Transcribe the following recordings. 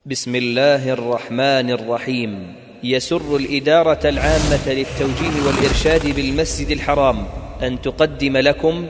بسم الله الرحمن الرحيم. يسر الإدارة العامة للتوجيه والإرشاد بالمسجد الحرام أن تقدم لكم.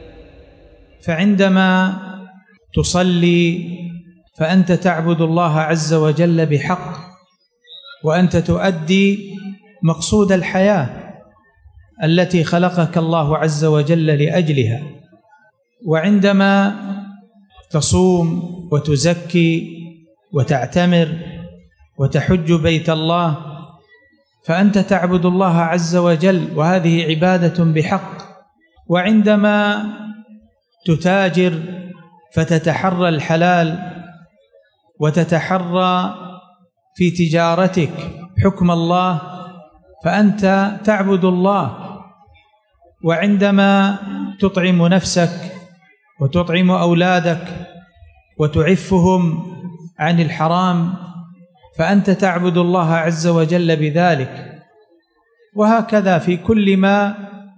فعندما تصلي فأنت تعبد الله عز وجل بحق، وأنت تؤدي مقصود الحياة التي خلقك الله عز وجل لأجلها. وعندما تصوم وتزكي وتعتمر وتحج بيت الله فأنت تعبد الله عز وجل، وهذه عبادة بحق. وعندما تتاجر فتتحرى الحلال وتتحرى في تجارتك حكم الله فأنت تعبد الله. وعندما تطعم نفسك وتطعم أولادك وتعفهم عن الحرام فأنت تعبد الله عز وجل بذلك. وهكذا في كل ما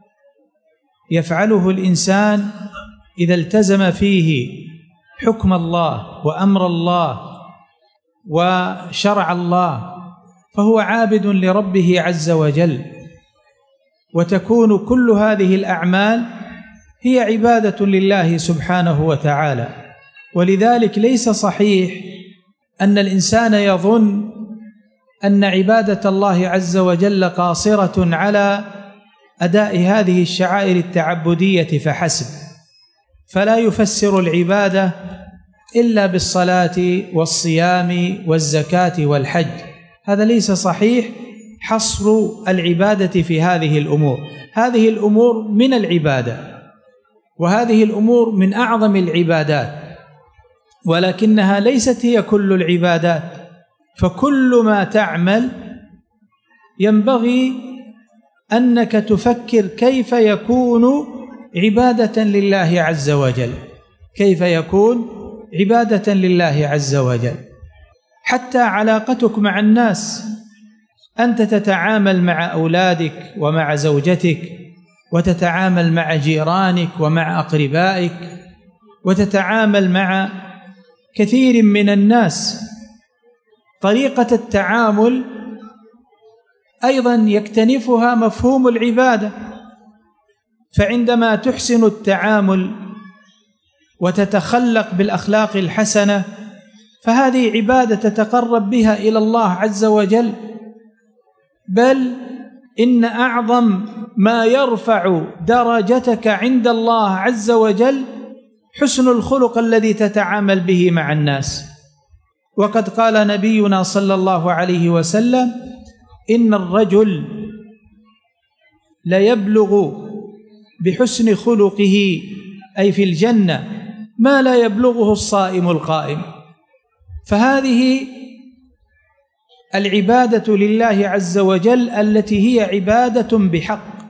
يفعله الإنسان إذا التزم فيه حكم الله وأمر الله وشرع الله فهو عابد لربه عز وجل، وتكون كل هذه الأعمال هي عبادة لله سبحانه وتعالى. ولذلك ليس صحيح أن الإنسان يظن أن عبادة الله عز وجل قاصرة على أداء هذه الشعائر التعبدية فحسب، فلا يفسر العبادة إلا بالصلاة والصيام والزكاة والحج. هذا ليس صحيح حصر العبادة في هذه الأمور. هذه الأمور من العبادة، وهذه الأمور من أعظم العبادات، ولكنها ليست هي كل العبادات. فكل ما تعمل ينبغي أنك تفكر كيف يكون عبادة لله عز وجل، كيف يكون عبادة لله عز وجل. حتى علاقتك مع الناس، أنت تتعامل مع أولادك ومع زوجتك، وتتعامل مع جيرانك ومع أقربائك، وتتعامل مع كثير من الناس. طريقة التعامل أيضا يكتنفها مفهوم العبادة. فعندما تحسن التعامل وتتخلق بالأخلاق الحسنة فهذه عبادة تتقرب بها إلى الله عز وجل. بل إن أعظم ما يرفع درجتك عند الله عز وجل حسن الخلق الذي تتعامل به مع الناس. وقد قال نبينا صلى الله عليه وسلم: إن الرجل ليبلغ بحسن خلقه أي في الجنة ما لا يبلغه الصائم القائم. فهذه العبادة لله عز وجل التي هي عبادة بحق.